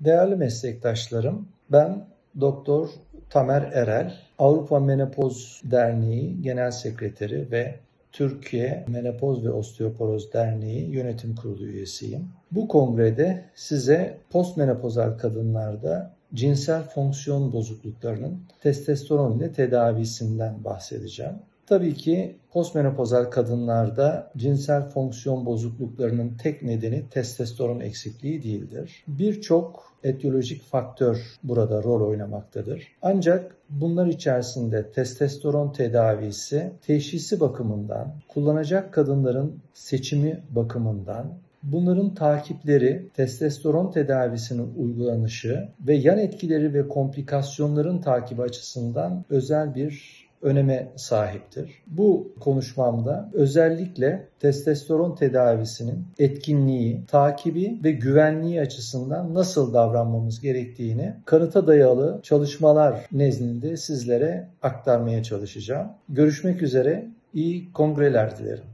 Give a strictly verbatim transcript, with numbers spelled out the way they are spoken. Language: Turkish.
Değerli meslektaşlarım, ben Doktor Tamer Erel, Avrupa Menopoz Derneği Genel Sekreteri ve Türkiye Menopoz ve Osteoporoz Derneği Yönetim Kurulu üyesiyim. Bu kongrede size postmenopozal kadınlarda cinsel fonksiyon bozukluklarının testosteron ile tedavisinden bahsedeceğim. Tabii ki postmenopozal kadınlarda cinsel fonksiyon bozukluklarının tek nedeni testosteron eksikliği değildir. Birçok etiyolojik faktör burada rol oynamaktadır. Ancak bunlar içerisinde testosteron tedavisi teşhisi bakımından, kullanacak kadınların seçimi bakımından, bunların takipleri, testosteron tedavisinin uygulanışı ve yan etkileri ve komplikasyonların takibi açısından özel bir öneme sahiptir. Bu konuşmamda özellikle testosteron tedavisinin etkinliği, takibi ve güvenliği açısından nasıl davranmamız gerektiğini kanıta dayalı çalışmalar nezdinde sizlere aktarmaya çalışacağım. Görüşmek üzere, iyi kongreler dilerim.